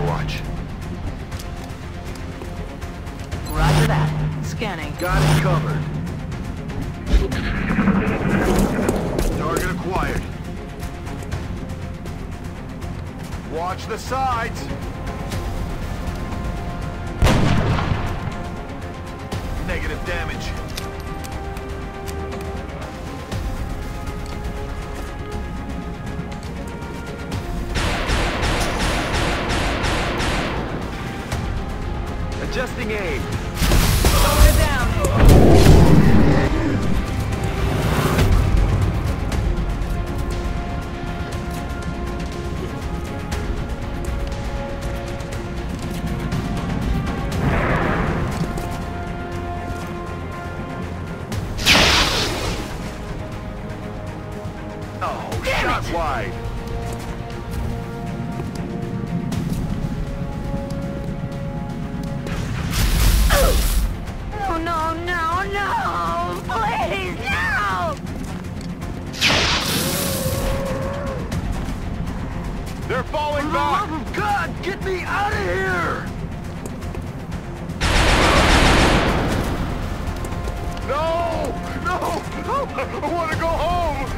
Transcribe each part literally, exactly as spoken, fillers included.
Overwatch. Roger that. Scanning. Got it covered. Target acquired. Watch the sides. Negative damage. Adjusting aim. We're down. Oh, shot wide. No, no, no, no! Please, no! They're falling back! Oh, God, get me out of here! No! No! I want to go home!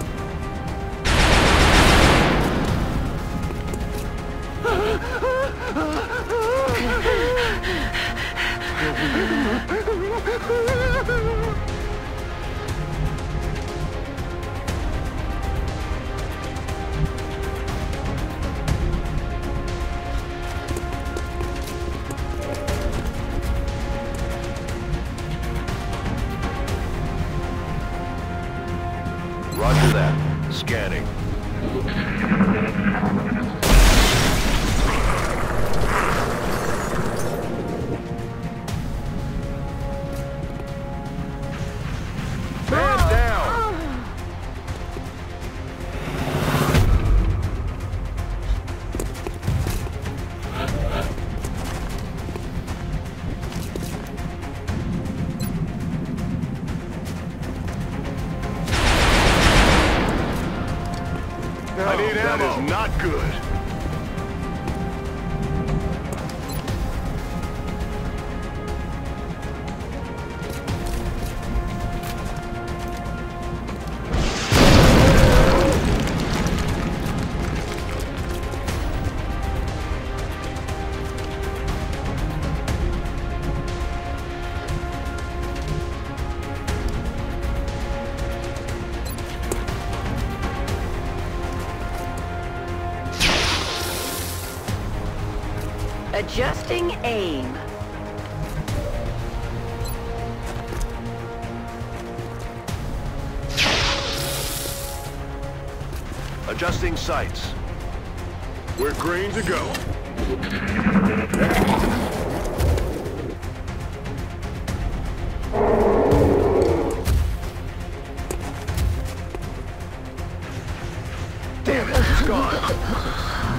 Roger that. Scanning. Man down! I need ammo. That is not good. Adjusting aim. Adjusting sights. We're green to go. Damn it, it's gone.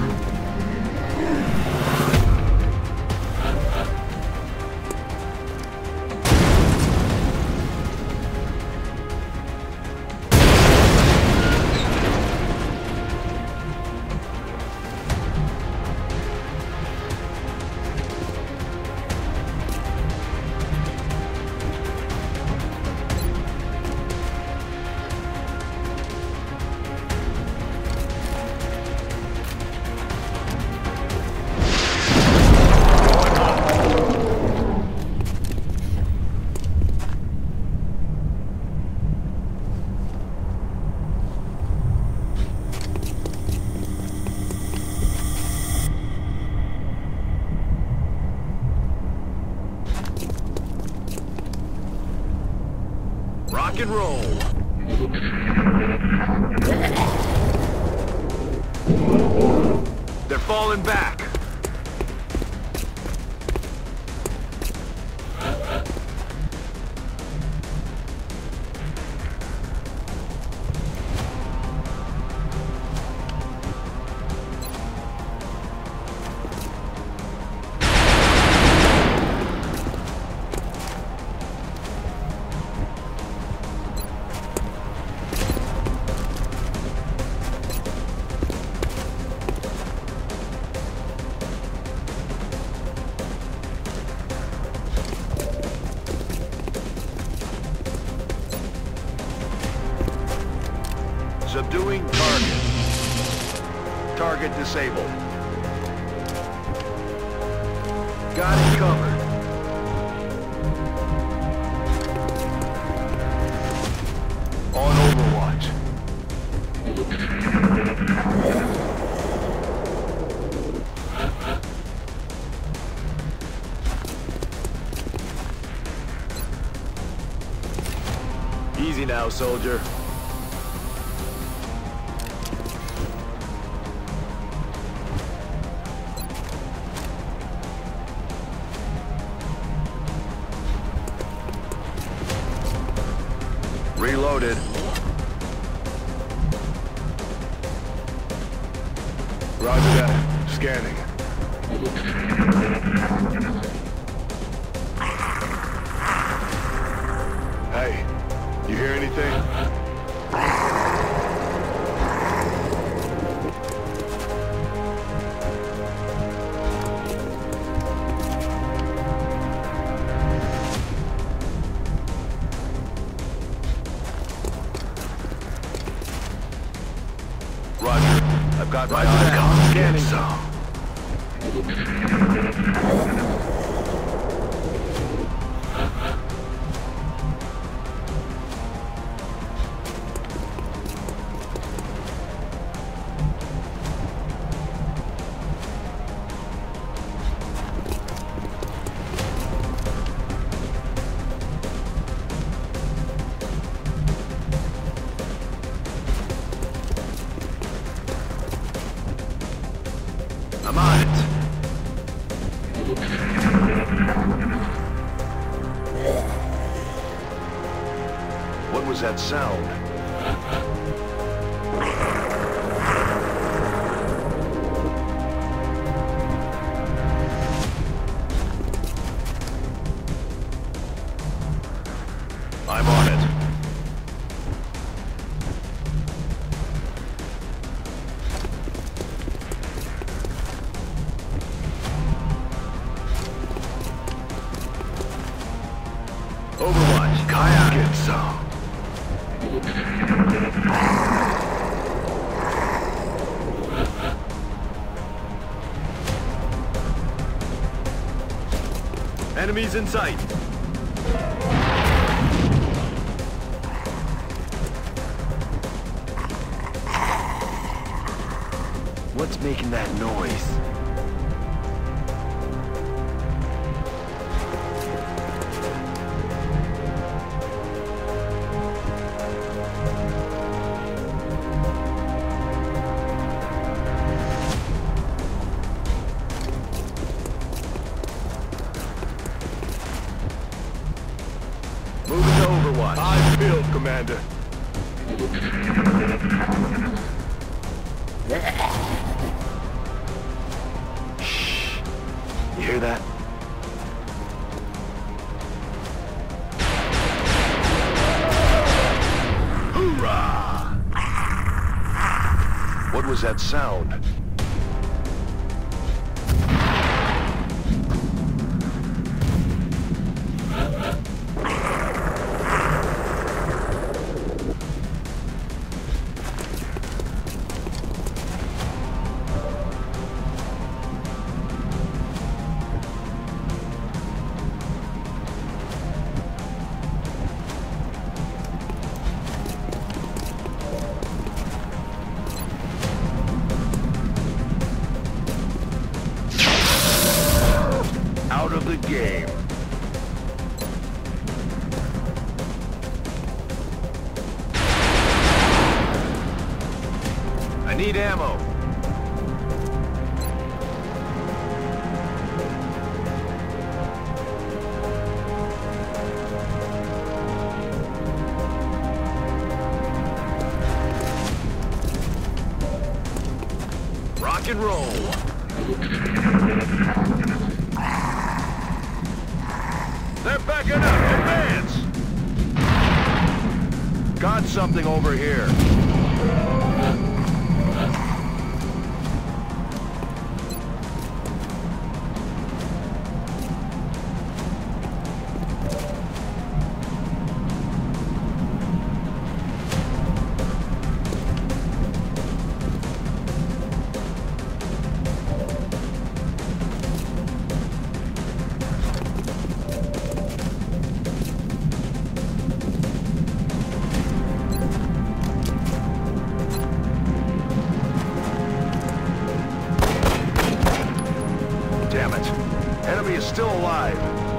Rock and roll. They're falling back. Subduing target. Target disabled. Got it covered. On Overwatch. Easy now, soldier. Reloaded. Roger that. Scanning. Hey, you hear anything? Roger. I've got my eyes on scanning. So. I'm on it. What was that sound? I'm on it. Overwatch, kayak it some. Enemies in sight. What's making that noise? Moving to Overwatch. Eyes peeled, Commander. Shh. You hear that? Hoorah! What was that sound? Out of the game. I need ammo. Rock and roll. They're backing up! Advance! Got something over here. Enemy is still alive.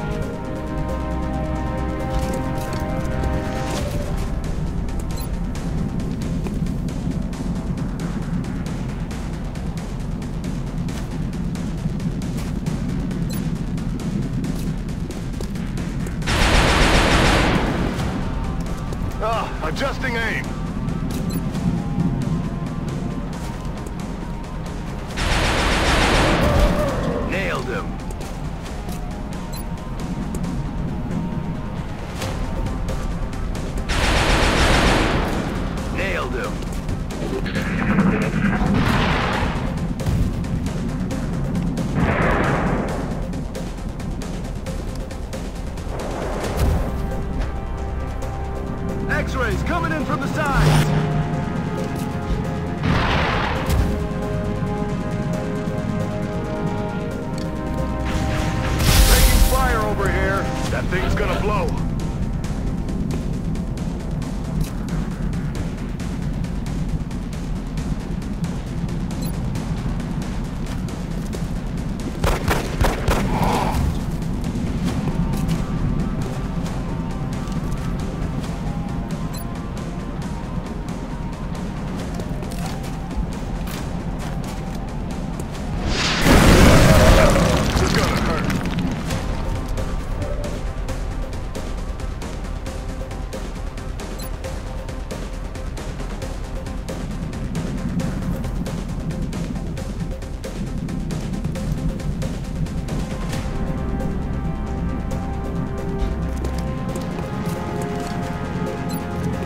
Ah, adjusting aim. Nailed him. Nailed him. X-rays coming in from the sides. Taking fire over here. That thing's gonna blow.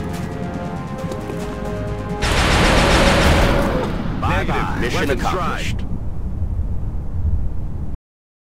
Mission accomplished.